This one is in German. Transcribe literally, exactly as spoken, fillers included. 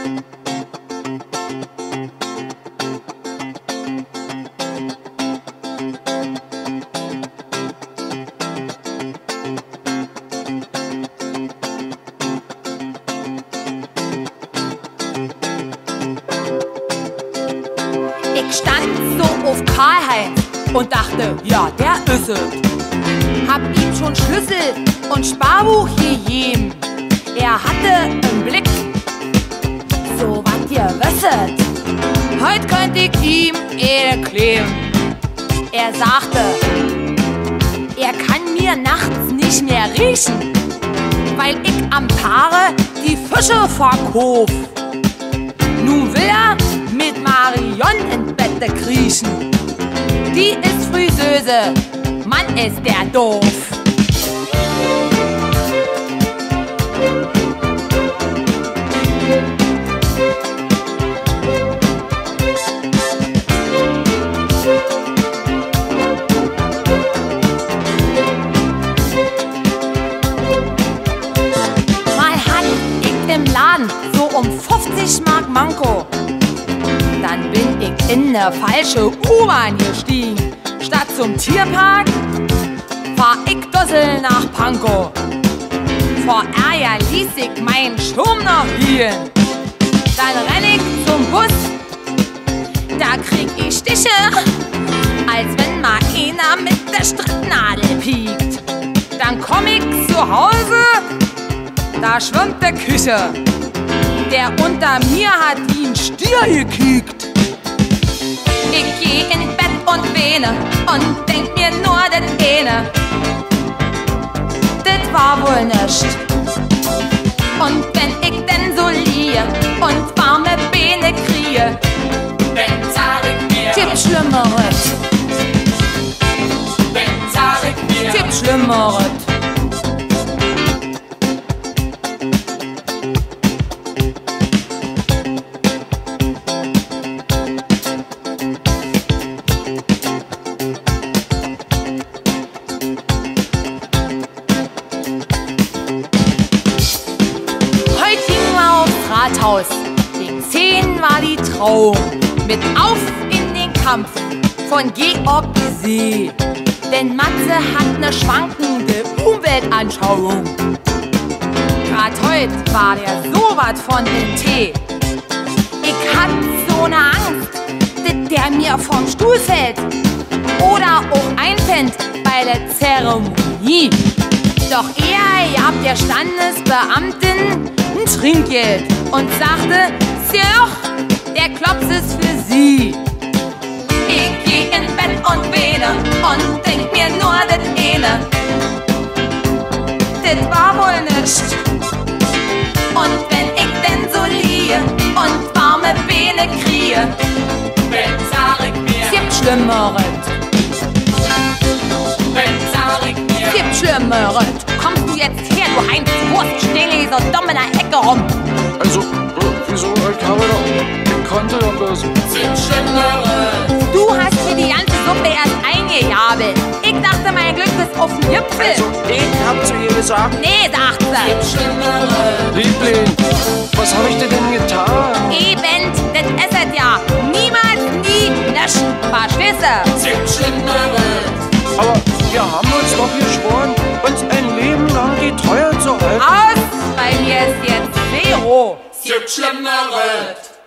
Ich stand so auf Karl-Heinz und dachte, ja, der ist es. Hab ihm schon Schlüssel und Sparbuch gegeben. Er hatte im Blick, so was ihr wisset, heut könnt ich ihm erklären. Er sagte, er kann mir nachts nicht mehr riechen, weil ich am Tage die Fische verkauf. Nun will er mit Marion ins Bett kriechen. Die ist Friseuse, Mann ist der doof. Mal hatte ich im Laden so um fünfzig Mark Manko. Dann bin ich in ne falsche U-Bahn gestiegen. Statt zum Tierpark fahr ich Dussel nach Pankow. Vor Ärger ließ ich meinen Schirm noch liegen. Dann renn ich zum Bus, da krieg ich Stiche, als wenn mal einer mit der Stricknadel piekt. Dann komm ich zu Hause, da schwimmt der Küche. Der unter mir hat wie ein Stier gekiekt. Ich geh ins Bett und weine und denk mir nur das eine. Das war wohl nischt. Und wenn ich denn so liege und warme Beine kriege, Dann sag ich mir, gibt Schlimmeres, dann sag ich mir, gibt Schlimmeres. Rathaus. Gegen zehn war die Trauung. Mit auf in den Kampf von Georg See. Denn Matze hat ne schwankende Umweltanschauung. Grad heut war der so wat von in Tee. Ich hatt so ne Angst, dass der mir vom Stuhl fällt. Oder auch einpennt bei der Zeremonie. Doch er gab der Standesbeamtin ein Trinkgeld und sagte, Sir, der Klops ist für Sie. Ich geh ins Bett und weine und denk mir nur das eine. Das war wohl nischt. Und wenn ich denn so liege und warme Beine kriege, dann sag ich mir, es gibt Schlimmeres, dann sag ich mir, es gibt Schlimmeres. Kommst du jetzt her, du Heinz Wurst, steh so dumm in der Ecke rum. Also, äh, wieso? Ich habe doch, ich konnte doch das. sind Schlimmeres. Du hast mir die ganze Suppe erst eingejabelt. Ich dachte, mein Glück ist auf dem Gipfel. Also, ich hab zu ihr gesagt, Nee, sagt sie. Schlimmeres. Liebling, was habe ich dir denn getan? Eben, das ist es ja. Niemals, nie, nisch. Verstehst du? Sind Schlimmeres. Aber wir haben uns doch geschworen, uns ein Leben lang die Treue zu halten. Aus, bei mir ist jetzt Zero. Sind Schlimmeres.